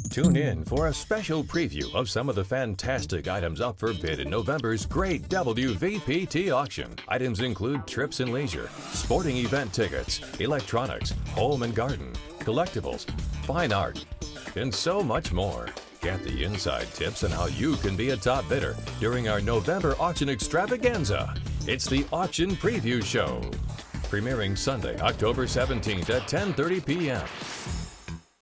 Tune in for a special preview of some of the fantastic items up for bid in November's Great WVPT Auction. Items include trips and leisure, sporting event tickets, electronics, home and garden, collectibles, fine art, and so much more. Get the inside tips on how you can be a top bidder during our November auction extravaganza. It's the Auction Preview Show, premiering Sunday, October 17th at 10:30 p.m.